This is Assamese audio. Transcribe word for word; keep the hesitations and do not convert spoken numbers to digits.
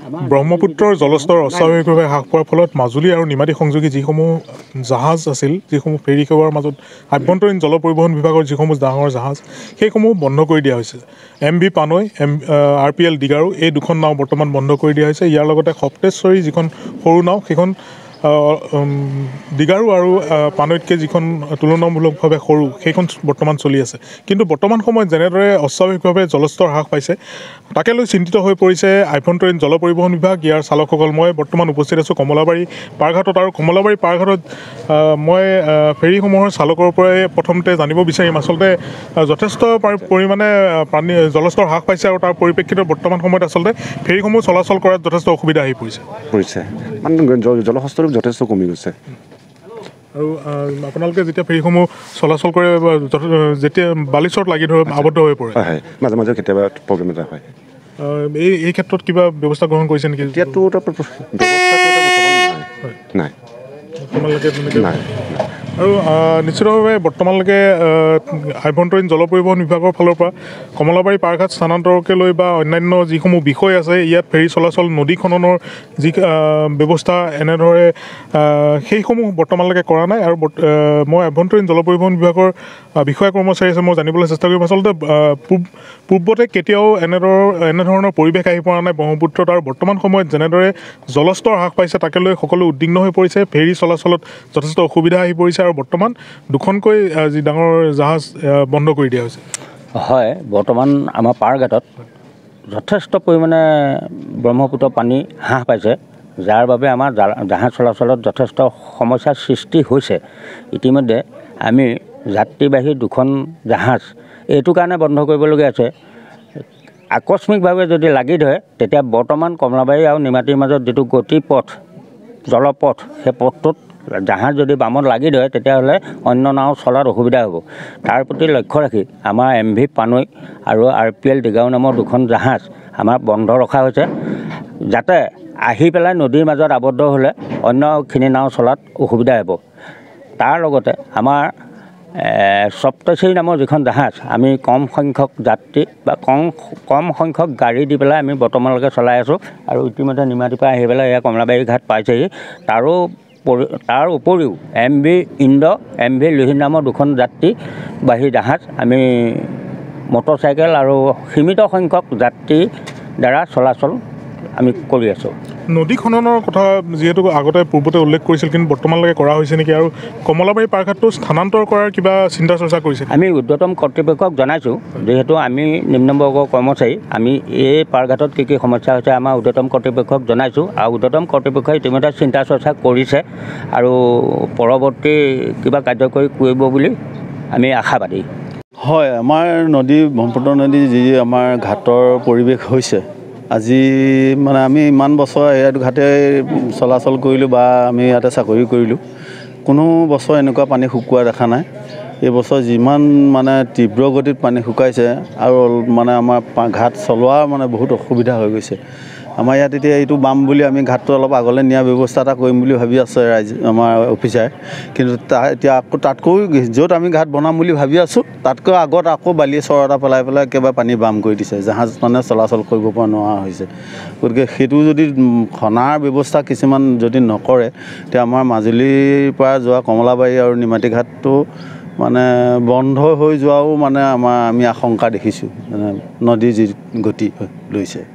ব্ৰহ্মপুত্ৰৰ জলস্তৰ অস্বাভাৱিকভাৱে হ্ৰাস পোৱাৰ ফলত মাজুলী আৰু নিমাতী সংযোগী যিসমূহ জাহাজ আছিল, যিসমূহ ফেৰী সেৱাৰ মাজত আভ্যন্তৰীণ জল পৰিবহণ বিভাগৰ যিসমূহ ডাঙৰ জাহাজ, সেইসমূহ বন্ধ কৰি দিয়া হৈছে। M V Panoi, M R P L Digaru এই দুখন নাও বৰ্তমান বন্ধ কৰি দিয়া হৈছে। ইয়াৰ লগতে সপ্তেশ্বৰী যিখন সৰু নাও, সেইখন দিগাৰু আৰু পানৈতকৈ যিখন তুলনামূলকভাৱে সৰু, সেইখন বৰ্তমান চলি আছে। কিন্তু বৰ্তমান সময়ত যেনেদৰে অস্বাভাৱিকভাৱে জলস্তৰ হ্ৰাস পাইছে, তাকে লৈ চিন্তিত হৈ পৰিছে আভ্যন্তৰীণ জল পৰিবহণ বিভাগ, ইয়াৰ চালকসকল। মই বৰ্তমান উপস্থিত আছোঁ কমলাবাৰী পাৰঘাটত, আৰু কমলাবাৰী পাৰঘাটত মই ফেৰীসমূহৰ চালকৰ পৰাই প্ৰথমতে জানিব বিচাৰিম আচলতে যথেষ্ট পৰিমাণে পানী জলস্তৰ হ্ৰাস পাইছে, আৰু তাৰ পৰিপ্ৰেক্ষিতত বৰ্তমান সময়ত আচলতে ফেৰীসমূহ চলাচল কৰাত যথেষ্ট অসুবিধা আহি পৰিছে পৰিছে মানে জলস্তৰ যথেষ্ট কমি গৈছে। আৰু আপোনালোকে যেতিয়া ফেৰীসমূহ চলাচল কৰে, যেতিয়া বালিচৰত লাগি ধৰে আবদ্ধ হৈ পৰে, হয় মাজে মাজে কেতিয়াবা প্ৰব্লেম এটা হয়। এই এই ক্ষেত্ৰত কিবা ব্যৱস্থা গ্ৰহণ কৰিছে নেকি? এতিয়াতো নাই বৰ্তমানলৈকে নাই। আৰু নিশ্চিতভাৱে বৰ্তমানলৈকে আভ্যন্তৰীণ জল পৰিবহণ বিভাগৰ ফালৰ পৰা কমলাবাৰী পাৰঘাট স্থানান্তৰকে লৈ বা অন্যান্য যিসমূহ বিষয় আছে, ইয়াত ফেৰী চলাচল, নদী খননৰ যি ব্যৱস্থা এনেদৰে সেইসমূহ বৰ্তমানলৈকে কৰা নাই। আৰু মই আভ্যন্তৰীণ জল পৰিবহণ বিভাগৰ বিষয়া কৰ্মচাৰী আছে, মই জানিবলৈ চেষ্টা কৰিম আচলতে পূৰ্বতে কেতিয়াও এনেদৰ এনেধৰণৰ পৰিৱেশ আহি পৰা নাই ব্ৰহ্মপুত্ৰত। আৰু বৰ্তমান সময়ত যেনেদৰে জলস্তৰ হ্ৰাস পাইছে, তাকে লৈ সকলো উদ্বিগ্ন হৈ পৰিছে। ফেৰী চলাচলত যথেষ্ট অসুবিধা আহি পৰিছে, আৰু বৰ্তমান দুখনকৈ যি ডাঙৰ জাহাজ বন্ধ কৰি দিয়া হৈছে। হয়, বৰ্তমান আমাৰ পাৰঘাটত যথেষ্ট পৰিমাণে ব্ৰহ্মপুত্ৰ পানী হ্ৰাস পাইছে, যাৰ বাবে আমাৰ জাহাজ চলাচলত যথেষ্ট সমস্যাৰ সৃষ্টি হৈছে। ইতিমধ্যে আমি যাত্ৰীবাহী দুখন জাহাজ এইটো কাৰণে বন্ধ কৰিবলগীয়া আছে, আকস্মিকভাৱে যদি লাগি ধৰে তেতিয়া বৰ্তমান কমলাবাৰী আৰু নিমাতীৰ মাজত যিটো গতি পথ, জলপথ, সেই পথটোত জাহাজ যদি বামত লাগি ধৰে তেতিয়াহ'লে অন্য নাও চলাত অসুবিধা হ'ব। তাৰ প্ৰতি লক্ষ্য ৰাখি আমাৰ এম ভি পানৈ আৰু আৰ পি এল দিগাৰু নামৰ দুখন জাহাজ আমাৰ বন্ধ ৰখা হৈছে, যাতে আহি পেলাই নদীৰ মাজত আবদ্ধ হ'লে অন্যখিনি নাও চলাত অসুবিধা হ'ব। তাৰ লগতে আমাৰ সপ্তশ্বৰী নামৰ যিখন জাহাজ, আমি কম সংখ্যক যাত্ৰী বা কম কম সংখ্যক গাড়ী দি পেলাই আমি বৰ্তমানলৈকে চলাই আছোঁ, আৰু ইতিমধ্যে নিমাতীৰ পৰা আহি পেলাই এয়া কমলাবাৰী ঘাট পাইছেহি। তাৰো তাৰ উপৰিও M V Indra, M V Lohit নামৰ দুখন যাত্ৰীবাহী জাহাজ আমি মটৰ চাইকেল আৰু সীমিত সংখ্যক যাত্ৰীৰ দ্বাৰা চলাচল আমি কৰি আছোঁ। নদী খননৰ কথা যিহেতু আগতে পূৰ্বতে উল্লেখ কৰিছিল, কিন্তু বৰ্তমানলৈকে কৰা হৈছে নেকি? আৰু কমলাবাৰী পাৰঘাটটো স্থানান্তৰ কৰাৰ কিবা চিন্তা চৰ্চা কৰিছে? আমি ঊৰ্ধ্বতম কৰ্তৃপক্ষক জনাইছোঁ, যিহেতু আমি নিম্নবৰ্গৰ কৰ্মচাৰী, আমি এই পাৰঘাটত কি কি সমস্যা হৈছে আমাৰ ঊৰ্ধ্বতম কৰ্তৃপক্ষক জনাইছোঁ, আৰু ঊৰ্ধ্বতম কৰ্তৃপক্ষই ইতিমধ্যে চিন্তা চৰ্চা কৰিছে আৰু পৰৱৰ্তী কিবা কাৰ্যকৰী কৰিব বুলি আমি আশাবাদী। হয়, আমাৰ নদী ব্ৰহ্মপুত্ৰ নদী যি আমাৰ ঘাটৰ পৰিৱেশ হৈছে, আজি মানে আমি ইমান বছৰ ইয়াত ঘাটে চলাচল কৰিলোঁ বা আমি ইয়াতে চাকৰি কৰিলোঁ, কোনো বছৰ এনেকুৱা পানী শুকোৱা দেখা নাই। এইবছৰ যিমান মানে তীব্ৰ গতিত পানী শুকাইছে, আৰু মানে আমাৰ ঘাট চলোৱা মানে বহুত অসুবিধা হৈ গৈছে। আমাৰ ইয়াত এতিয়া এইটো বাম বুলি আমি ঘাটটো অলপ আগলৈ নিয়াৰ ব্যৱস্থা এটা কৰিম বুলি ভাবি আছে ৰাইজ আমাৰ অফিচাৰে, কিন্তু তাৰ এতিয়া আকৌ তাতকৈ য'ত আমি ঘাট বনাম বুলি ভাবি আছোঁ, তাতকৈ আগত আকৌ বালি চৰ এটা পেলাই পেলাই একেবাৰে পানী বাম কৰি দিছে, জাহাজ মানে চলাচল কৰিব পৰা নোৱাৰা হৈছে। গতিকে সেইটো যদি খনাৰ ব্যৱস্থা কিছুমান যদি নকৰে, তেতিয়া আমাৰ মাজুলীৰ পৰা যোৱা কমলাবাৰী আৰু নিমাতী ঘাটটো মানে বন্ধ হৈ যোৱাও মানে আমাৰ আমি আশংকা দেখিছোঁ, মানে নদীৰ যি গতি লৈছে।